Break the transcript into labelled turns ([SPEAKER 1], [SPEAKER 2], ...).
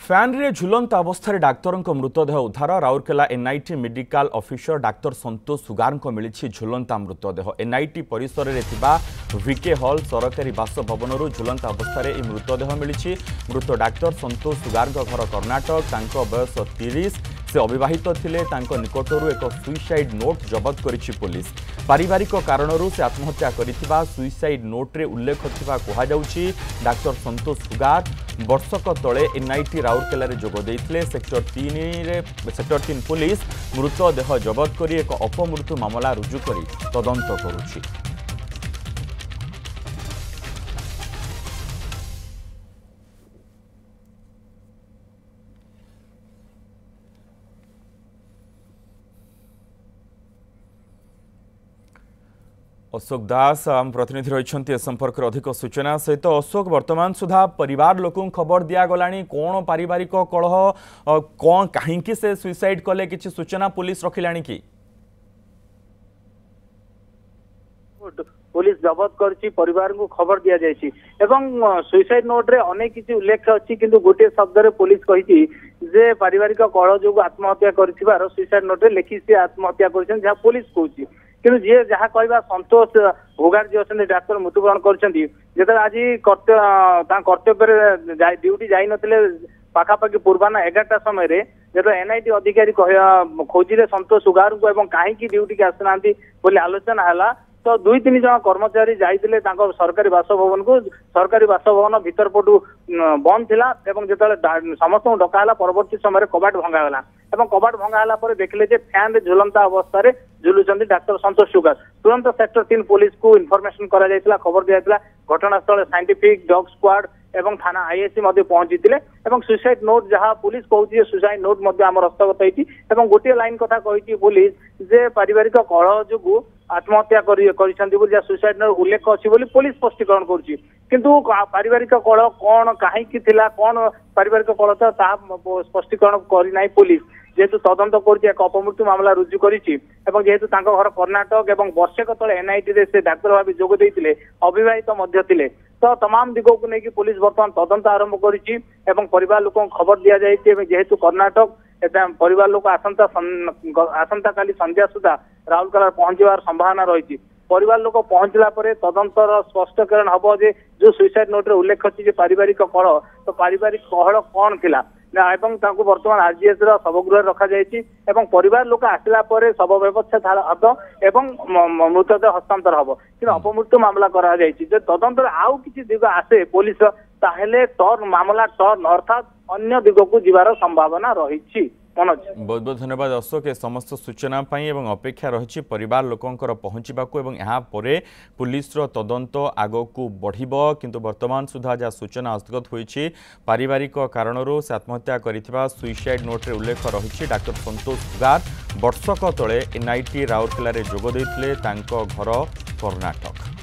[SPEAKER 1] Fan रे झुलंत अवस्था doctor मृतदेह उद्धार Rourkela NIT medical officer doctor Santosh Sugar को मिली झुलंत मृतदेह एनआईटी परिसर में विके हॉल सरकारी बासभवन झुलंत अवस्था मृतदेह मिली मृत डाक्तर संतोष सुगार घर कर्णाटक बयस 30 से अविवाहित थिले निकटरू एक सुइसाइड नोट जबत करिछि पुलिस पारिवारिक कारणरू से आत्महत्या करिथिबा सुइसाइड नोट रे उल्लेख थिबा कहा जाउछि। डाक्तर संतोष सुगार वर्षक तले एनआईटी राउरकेला रे जोग देइथिले। सेक्टर 3 पुलिस मृतदेह जबत करी एक अपमृत्यु मामला रुजु करी तदंत करुछि। अशोक दास आम प्रतिनिधि रही संपर्क में अधिक सूचना सहित अशोक वर्तमान सुधा परिवार लोक खबर दिगला कौन पारिवारिक कलह कौन कहीं से सुइसाइड कले किसी सूचना पुलिस रखिला कि
[SPEAKER 2] पुलिस जबत करछि परिवार को खबर दिया जायछि एवं सुइसाइड नोट रे अनेक किछि उल्लेख अछि किंतु गोटे शब्द रे पुलिस कहिछि जे पारिवारिक कलह जो आत्महत्या करथिबार सुइसाइड नोट रे लेखि से आत्महत्या करछन जहा पुलिस कहछि कि जी जहाँ कहवा संतोष भोगार जी अच्छा डाक्तर मृत्युवरण कर आज कर्तव्य ड्यूटी जाई नथिले पाखापाखि पूर्वाना 11टा समय जो एनआईटी अधिकारी खोजिले संतोष सुगार को एवं कहीं ड्यूटी की आसना आलोचना है तो 2-3 जन कर्मचारी जाइए सरकारी बासभवन को सरकारी बासभवन भीतर पटू बंद थिला एवं जो समस्त डकाला परवर्ती समय कबाट भंगागला एवं कबाट भंगाला देखले जे फैन रे झुलंता अवस्था रे झुलुचंदी डाक्तर संतोष सुगार तुरंत सेक्टर 3 पुलिस को इनफॉरमेशन करा जायतिला खबर दिया जायतिला घटनास्थल साइंटिफिक डॉग स्क्वाड एवं थाना आईएससी मध्य पहुंचीथिले एवं सुइसाइड नोट जहां पुलिस कहउछि सुइसाइड नोट मध्य हमर हस्तगत होईछि एवं गोटे लाइन कथा कहिछि पुलिस जे पारिवारिक कलह जोगु आत्महत्या करिसंती बोली जा सुइसाइड नोट उल्लेख अछि बोली पुलिस स्पष्टीकरण करुछि किंतु पारिवारिक कलह कोन काहे कि थिला कोन पारिवारिक कलह ता स्पष्टीकरण करि नाही पुलिस जेहेतु तदंत कर अपमृत्यु मामला रुजु करिछि एवं जेहेतु तांको घर कर्णाटक एवं वर्षक तले एनआईटी रे से डाक्तर भाव जोग देइतिले अविवाहित मध्य थिले तो तमाम दिगो को लेकिन पुलिस बर्तमान तदंत आरंभ करिछि एवं परिवार लोक खबर दिया जाइछि एवं जेहेतु कर्णाटक एवं परिवार लोक आसंता काली संध्या सुधा राउरकेला पहुंचबार संभावना रही परिवार लोक पहुंचला परे तदंतर स्पष्टीकरण हबो जे जो सुइसाइड नोट रे उल्लेख अछि जे पारिवारिक कलह तो पारिवारिक कलह कोन थिला एवं तांको वर्तमान आरजीएस शवगृह रखा जायछि एवं परिवार लोक आसिला परे शव व्यवस्था हब एवं मृतदेह हस्तांतर हब कि अपमृत्यु मामला करा जायछि जे तदंतर आउ किछि दिग आसे पुलिस ताहेले टर्न मामला टर्न अर्थात अन्य दिग को जीवार संभावना रहिछि।
[SPEAKER 1] बहुत बहुत धन्यवाद अशोक ए समस्त सूचना पाई एवं अपेक्षा रही परिवार लोकंकर पहुँचवाक एवं यहाँ पर पुलिस तदंत आगो को बढ़िबो किंतु वर्तमान सुधा जहाँ सूचना हस्तगत होईछि पारिवारिक कारणरू से आत्महत्या करिथिबा सुइसाइड नोट रे उल्लेख रही डाक्तर संतोष सुगार वर्षक तले एनआईटी राउरकेला रे जोग देइथिले तांको घर कर्णाटक।